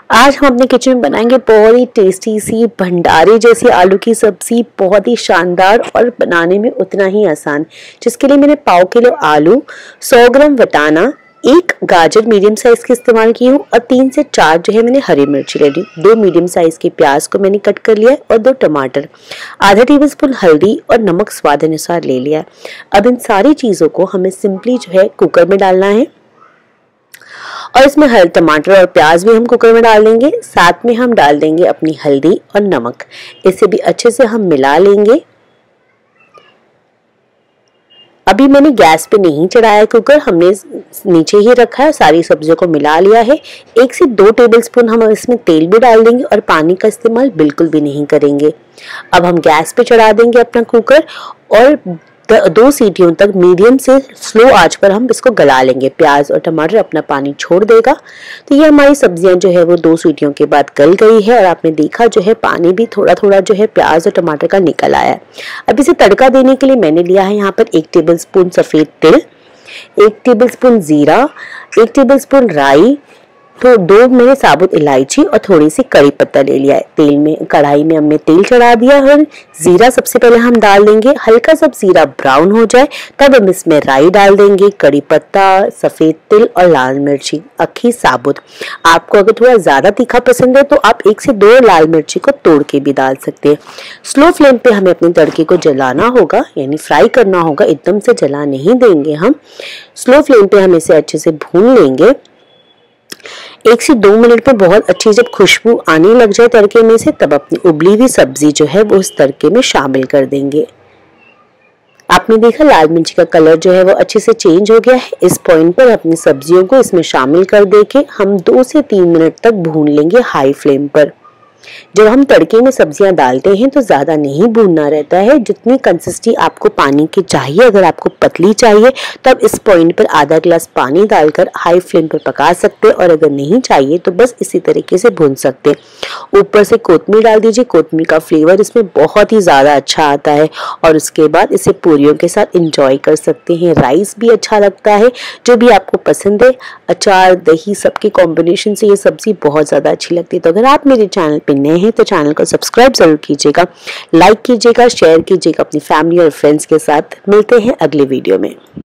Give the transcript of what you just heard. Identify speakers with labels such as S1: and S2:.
S1: आज हम अपने किचन में बनाएंगे बहुत ही टेस्टी सी भंडारे जैसी आलू की सब्जी, बहुत ही शानदार और बनाने में उतना ही आसान। जिसके लिए मैंने पाव किलो आलू, 100 ग्राम वटाना, एक गाजर मीडियम साइज की इस्तेमाल की हूँ और 3 से 4 जो है मैंने हरी मिर्ची ले ली। 2 मीडियम साइज के प्याज को मैंने कट कर लिया है और 2 टमाटर, आधा टेबलस्पून हल्दी और नमक स्वाद अनुसार ले लिया है। अब इन सारी चीज़ों को हमें सिंपली जो है कुकर में डालना है और इसमें हर टमाटर और प्याज भी हम कुकर में डाल देंगे। साथ में हम डाल देंगे अपनी हल्दी और नमक। इसे भी अच्छे से हम मिला लेंगे। अभी मैंने गैस पे नहीं चढ़ाया कुकर, हमने नीचे ही रखा है। सारी सब्जियों को मिला लिया है। 1 से 2 टेबलस्पून हम इसमें तेल भी डाल देंगे और पानी का इस्तेमाल बिल्कुल भी नहीं करेंगे। अब हम गैस पे चढ़ा देंगे अपना कुकर और 2 सीटियों तक मीडियम से स्लो आंच पर हम इसको गला लेंगे। प्याज और टमाटर अपना पानी छोड़ देगा। तो ये हमारी सब्जियां जो है वो 2 सीटियों के बाद गल गई है और आपने देखा जो है पानी भी थोड़ा थोड़ा जो है प्याज और टमाटर का निकल आया है। अब इसे तड़का देने के लिए मैंने लिया है यहाँ पर 1 टेबलस्पून सफेद तिल, 1 टेबलस्पून जीरा, 1 टेबलस्पून राई, तो 2 मैंने साबुत इलायची और थोड़ी सी कड़ी पत्ता ले लिया है। तेल में कढ़ाई में हमने तेल चढ़ा दिया और जीरा सबसे पहले हम डाल देंगे। हल्का सा जीरा ब्राउन हो जाए तब हम इसमें राई डाल देंगे, कड़ी पत्ता, सफेद तिल और लाल मिर्ची अक्खी साबुत। आपको अगर थोड़ा ज्यादा तीखा पसंद है तो आप 1 से 2 लाल मिर्ची को तोड़ के भी डाल सकते हैं। स्लो फ्लेम पे हमें अपने तड़के को जलाना होगा, यानी फ्राई करना होगा, एकदम से जला नहीं देंगे हम। स्लो फ्लेम पे हम इसे अच्छे से भून लेंगे। 1 से 2 मिनट में बहुत अच्छी जब खुशबू आने लग जाए तड़के में से, तब अपनी उबली हुई सब्जी जो है वो उस तड़के में शामिल कर देंगे। आपने देखा लाल मिर्ची का कलर जो है वो अच्छे से चेंज हो गया है। इस पॉइंट पर अपनी सब्जियों को इसमें शामिल कर देके हम 2 से 3 मिनट तक भून लेंगे हाई फ्लेम पर। जब हम तड़के में सब्जियां डालते हैं तो ज्यादा नहीं भूनना रहता है। जितनी कंसिस्टेंसी आपको पानी की चाहिए, अगर आपको पतली चाहिए तब इस पॉइंट पर आधा ग्लास पानी डालकर हाई फ्लेम पर पका सकते हैं और अगर नहीं चाहिए तो बस इसी तरीके से भून सकते हैं। ऊपर से कोतमीर डाल दीजिए, कोतमीर का फ्लेवर इसमें बहुत ही ज्यादा अच्छा आता है और उसके बाद इसे पूरियों के साथ एंजॉय कर सकते हैं। राइस भी अच्छा लगता है, जो भी आपको पसंद है। अचार, दही, सबके कॉम्बिनेशन से ये सब्जी बहुत ज्यादा अच्छी लगती है। तो अगर आप मेरे चैनल पे नए हैं तो चैनल को सब्सक्राइब जरूर कीजिएगा, लाइक कीजिएगा, शेयर कीजिएगा अपनी फैमिली और फ्रेंड्स के साथ। मिलते हैं अगले वीडियो में।